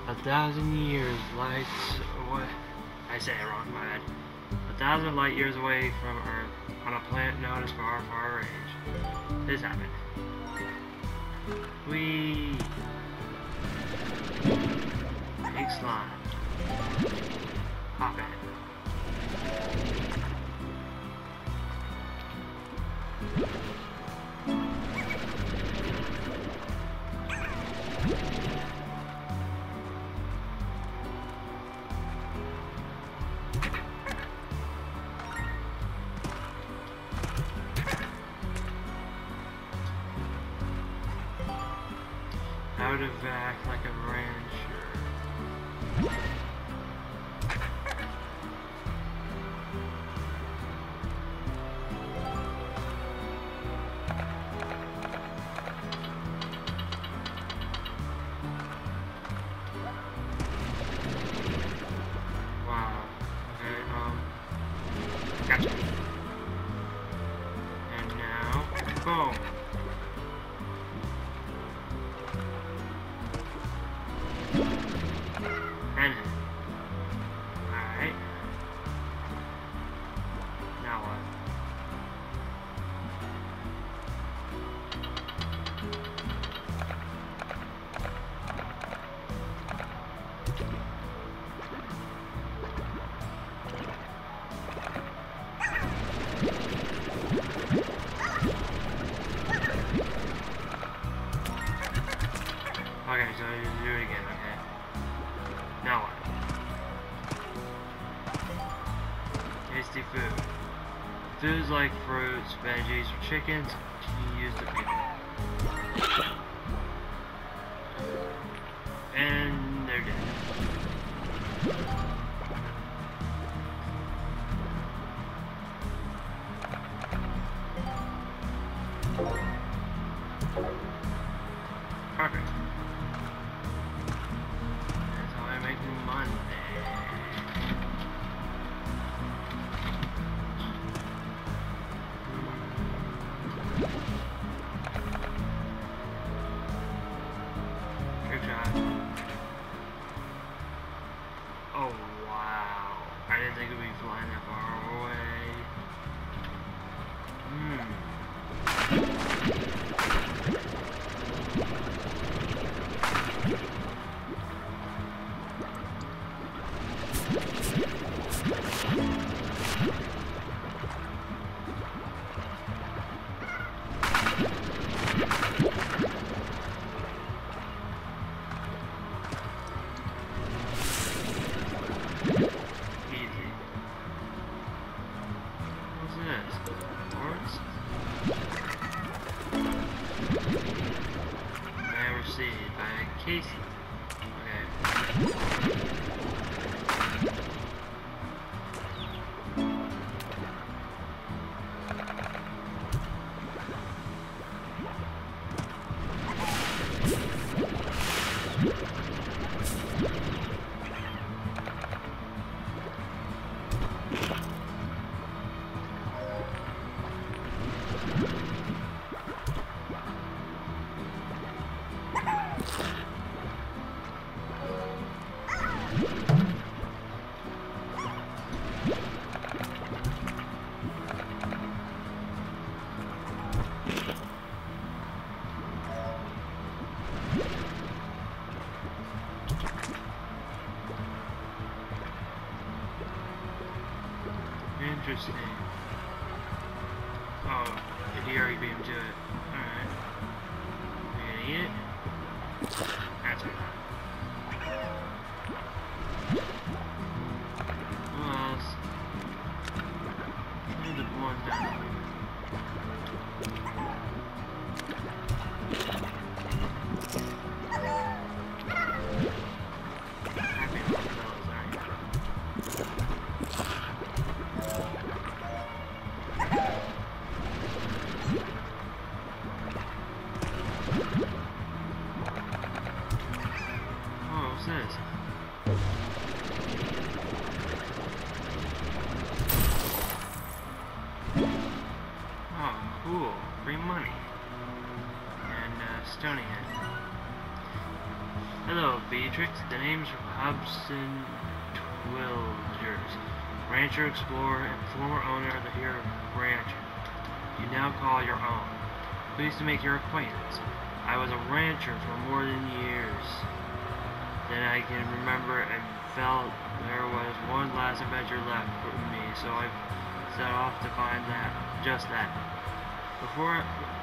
1,000 years lights away. I said it wrong, my bad. 1,000 light years away from Earth, on a planet known as Far, Far Range. This happened. Whee! Big slime. Hop in. How to vac like a rancher. Wow. Okay, gotcha. And now, boom. Alright. Now what? Okay, so you do it again, okay. Now what? Tasty food. Foods like fruits, veggies, or chickens can use to feed them. And they're dead. Perfect. That's how I make Monday. Good job. Oh wow. I didn't think it would be flying that far away. By Casey. Okay. Interesting. Oh, he already beat him to it. Alright. Are you gonna eat it? That's right. What else? Need the one down. Happy little fellas, aren't you? Oh, what's this? Oh, cool. Free money. And, Stony Head. Hello, Beatrix. The name's Hobson Twilgers, rancher, explorer, and former owner of the Hero Ranch you now call your own. Pleased to make your acquaintance. I was a rancher for more than years than I can remember, and felt there was one last adventure left for me, so I set off to find just that. Before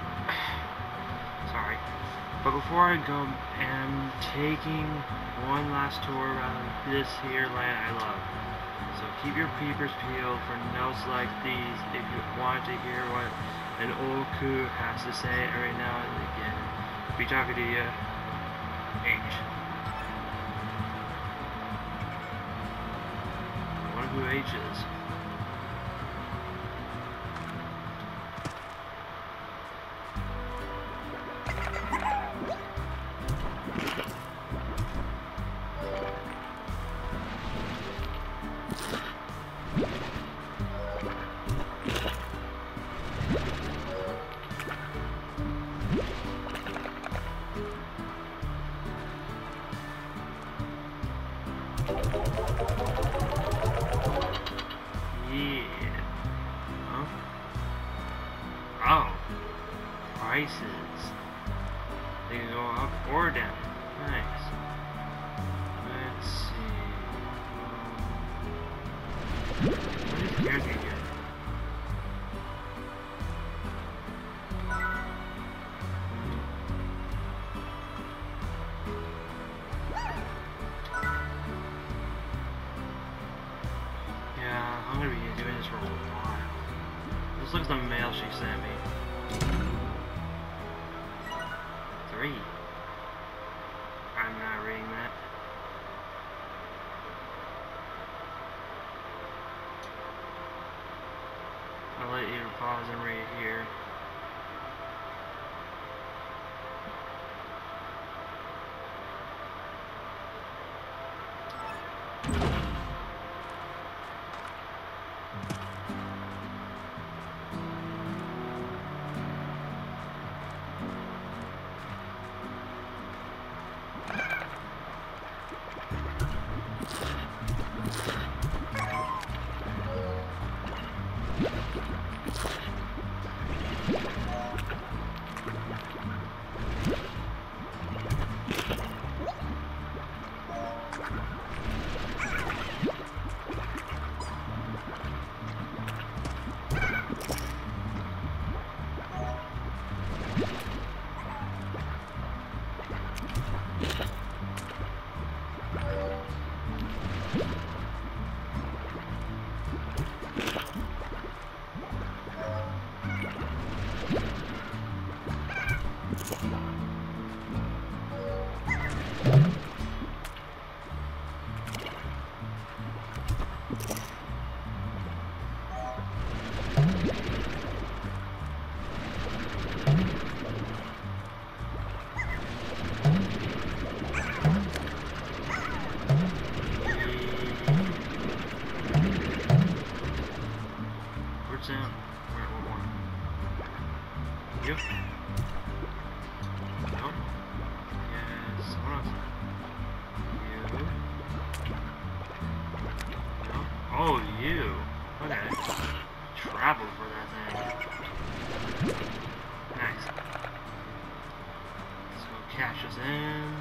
I go, I'm taking one last tour around this here land I love. So keep your peepers peeled for notes like these if you want to hear what an old coot has to say every now and again. Be talking to you, H. I wonder who H is. Prices. They can go up or down. Nice. Let's see. What is character here? Yeah, I'm gonna be doing this for a while. This looks like the mail she sent me. 3. I'm not reading that. I'll let you pause and read it here. Down. Alright, one more. You? No? Yes. What else? You? No? Oh, you. Okay. Travel for that thing. Nice. So cash us in.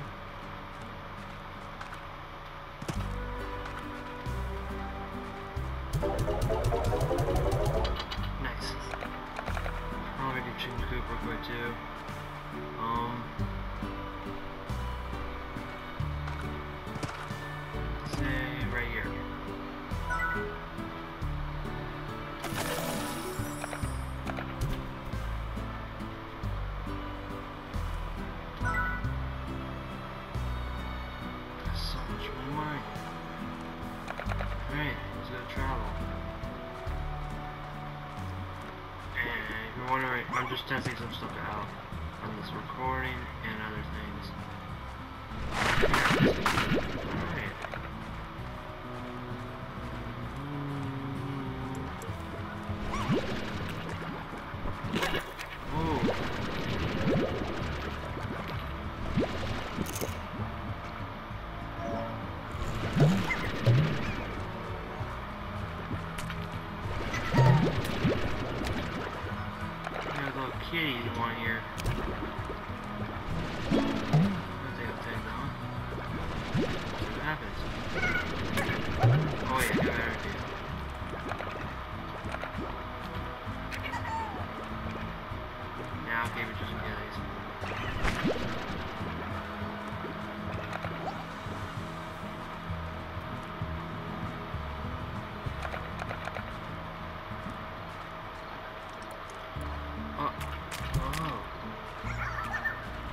Nice. I'm gonna do chicken coop real quick too. Say right here. That's so much money. Alright, let's go travel. If you're wondering, I'm just testing some stuff out on this recording and other things. Alright.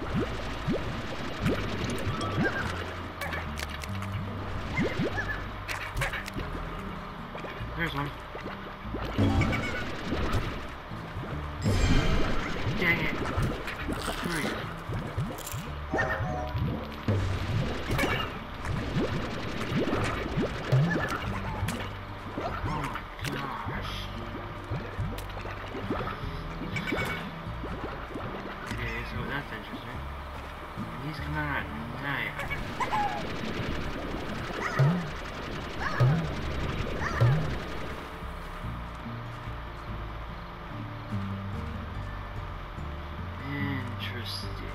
There's one. Dang it. Hurry. That's interesting. He's coming out at night. Interesting.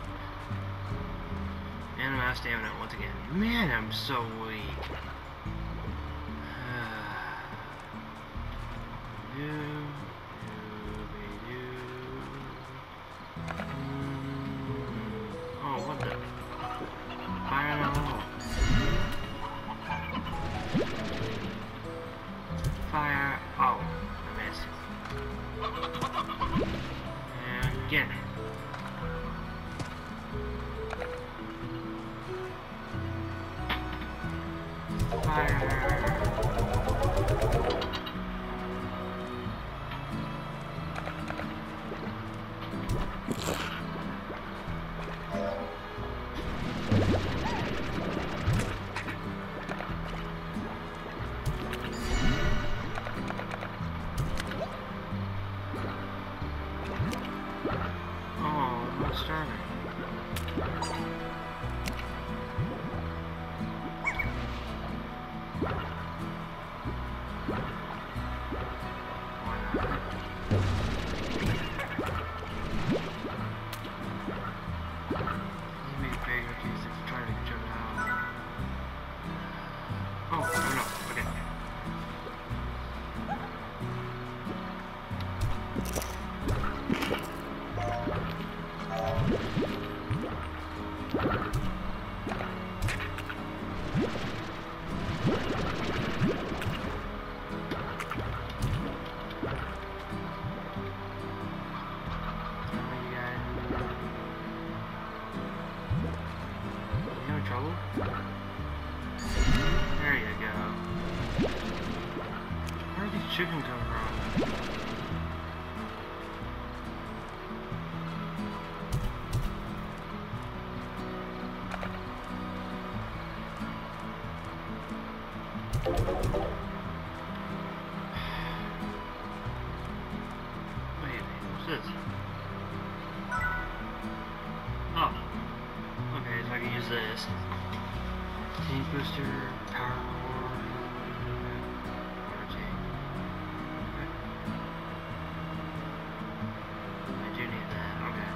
And I'm out of stamina once again. Man, I'm so weak. Oh, what the? Fire in the hole. Fire. Oh, I missed. And again. Fire. Starting. Trouble? There you go. Where are these chickens coming from? Wait, what's this? Oh. Okay, so I can use this. Tank booster, power core, water tank. Okay. I do need that,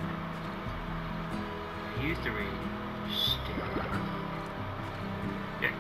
okay. U3, stay. Yeah.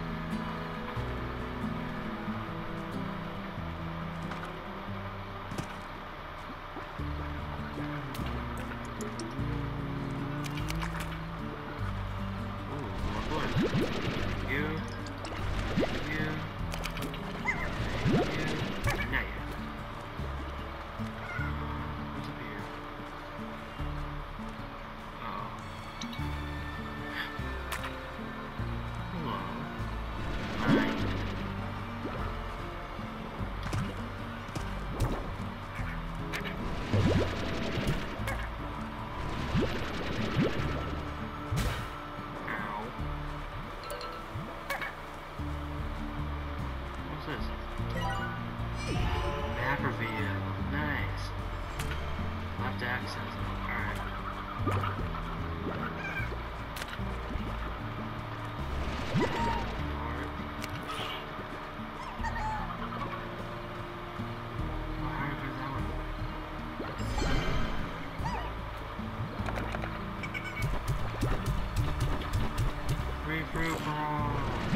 Map reveal. Nice. Left access. Alright. Free fruit ball.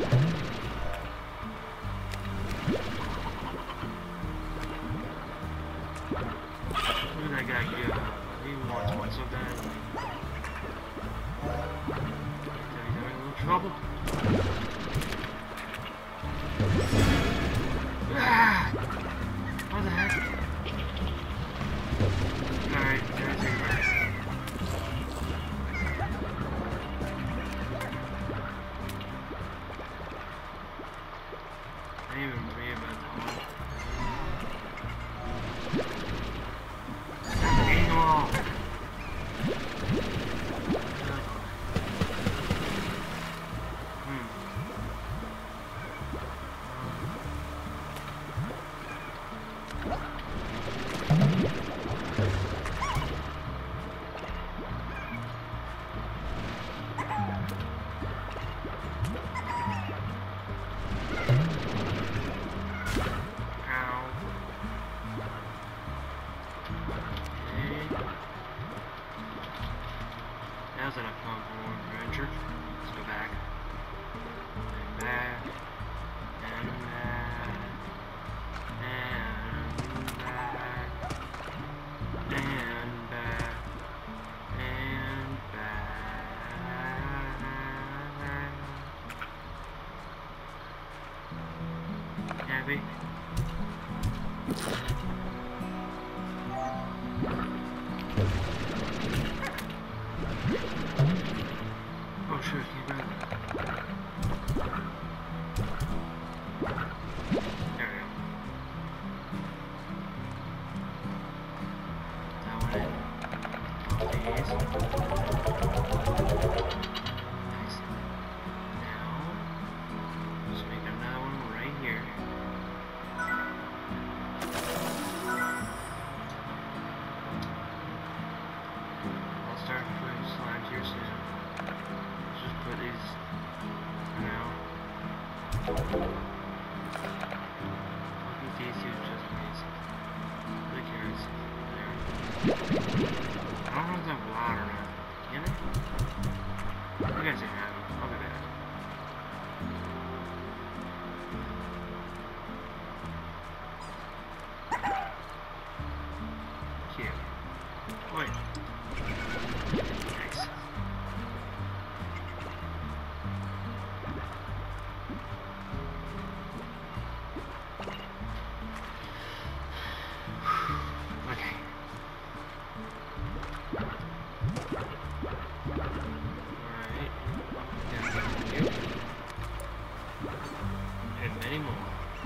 Look at that guy go. He wants one so bad. He's having a little trouble. Ah! What the heck? Alright, there's a How's that enough fun for one adventure? Let's go back. And back. And back. And back. And back. And back. Happy? Oh sure, can you grab that? There we go. That one in. All these. Nice. Now, let's make another one right here. I'll start putting slimes here soon. Let's just put these for now. I'll get these two just in case. The carrots there. I don't know if they're loud or not. Can they? You guys can have them. I'll be back. Cute. Wait. Nice. Okay. Alright. Thank you. And many more.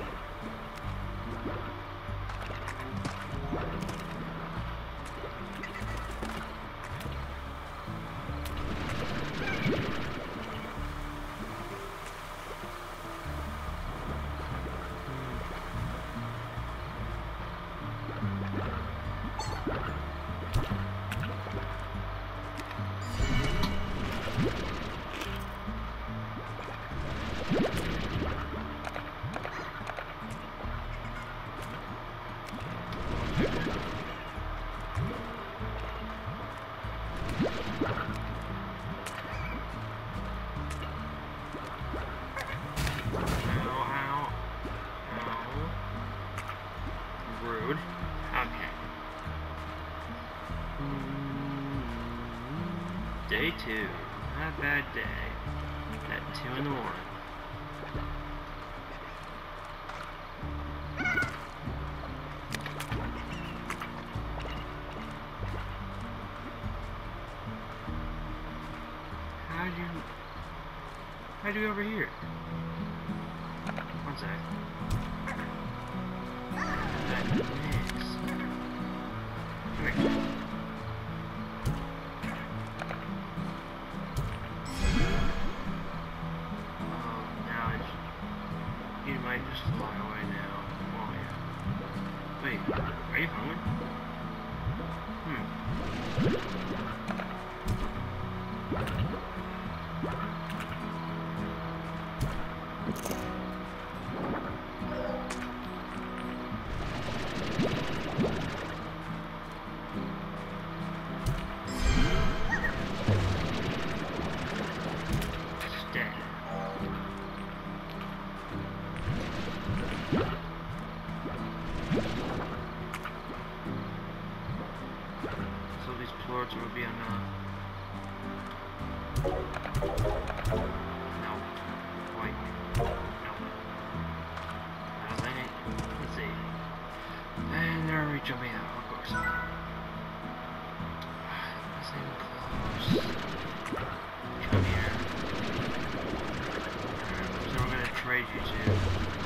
Rude. Okay. Day 2. Not a bad day. At 2 in the morning. How'd you go over here? One sec. That mix. Come here. Now you might just fly away now. Oh yeah. Wait, are you hungry? So these plorts will be enough. No. Wait. No. That ain't it. Let's see. And they're already jumping out, of course. This ain't close. Come here. Alright, so we're gonna trade you two.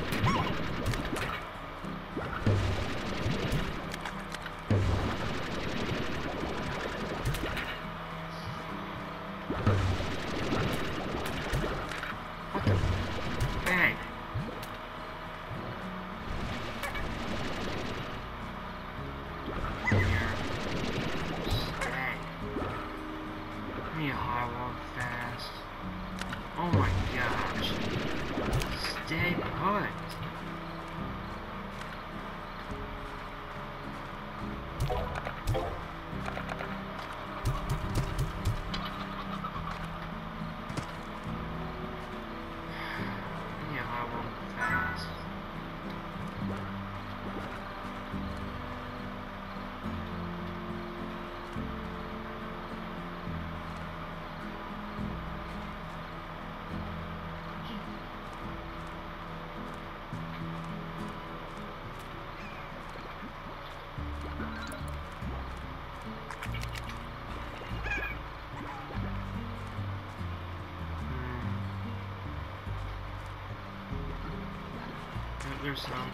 Oh my gosh. Stay put. there's some.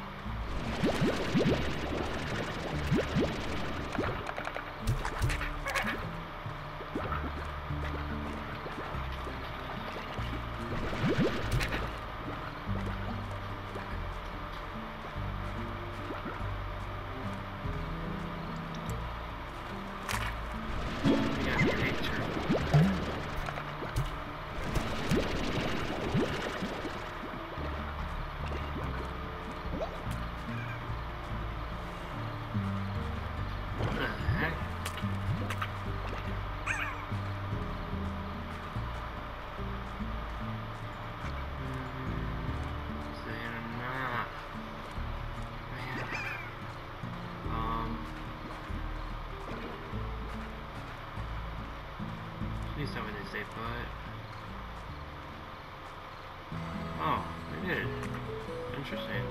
Please tell me they stay put. Oh, they did. Interesting.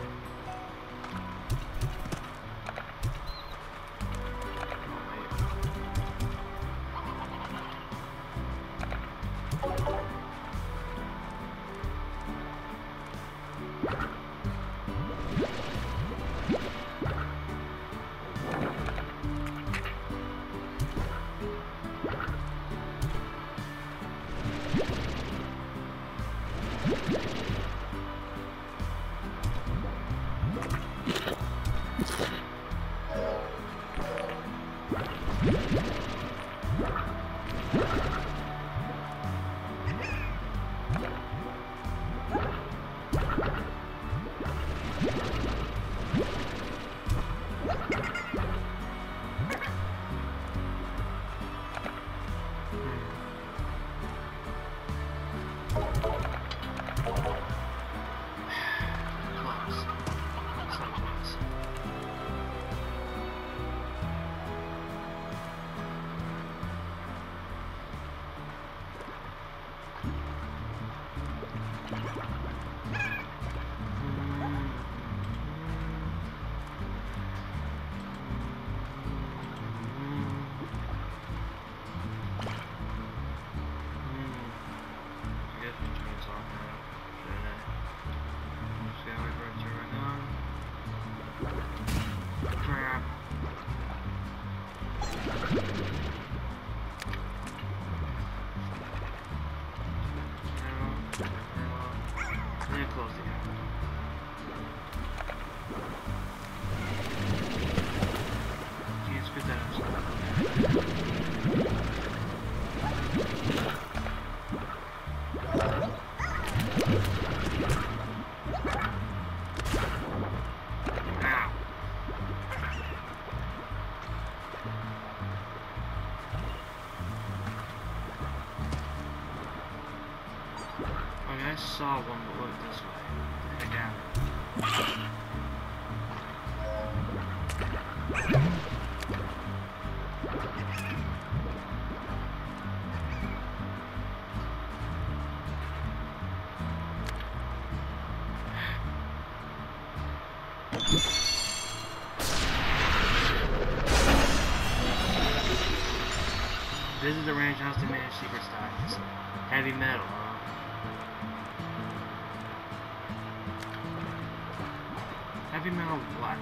I saw one, but look this way. Head down. Visit the ranch house to manage secret stocks. Heavy metal, huh? Heavy metal what?